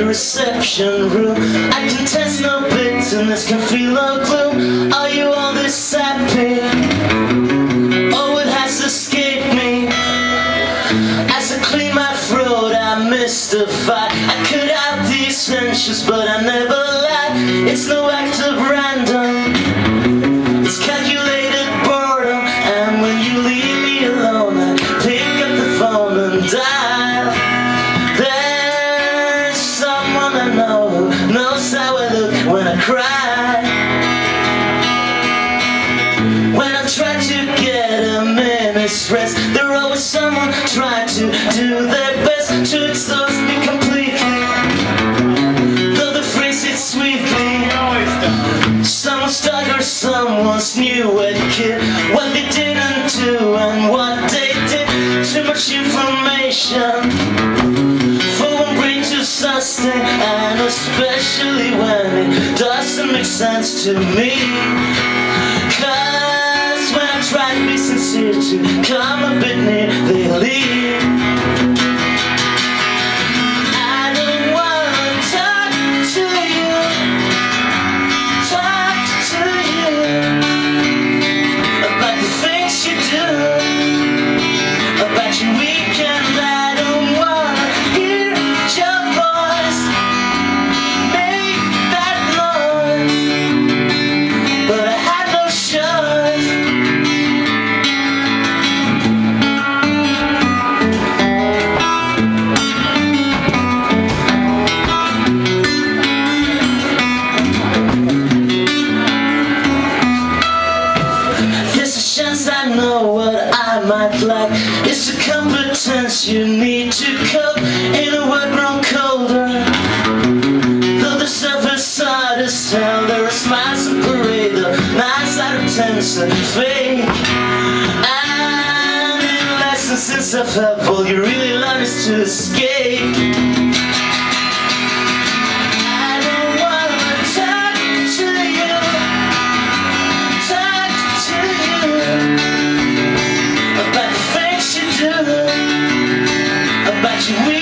reception room. I can taste no bitterness, can feel no gloom. Are you all this happy? Oh, it has escaped me. As I clean my throat, I'm mystified. I cut out these censures, but I never lie. It's no act of random, it's calculated boredom. And when you leave me alone, I pick up the phone and dial. There's someone I know who knows how I look when I cry. When I try to get a minute's rest, there's always someone trying to do their best to exhaust me completely. Though they phrase it sweetly, someone's stuck or someone's new kid. What they didn't do and what they did. Too much information for one brain to sustain, and especially when it doesn't make sense to me. Cause when I try to be sincere, to come a bit near, they leave. I don't wanna talk to you, talk to you about the things you do, about your weekend. I don't wanna hear your voice make that noise, but I had no choice. There's a chance I know what I might like. It's the competence you need to cope in a world grown colder. Though the surface hard as hell, there are smiles and parade, the 9 out of 10's are fake. And in lessons since I felt all you really learn is to escape. I don't wanna talk to you, talk to you about the things you do, about your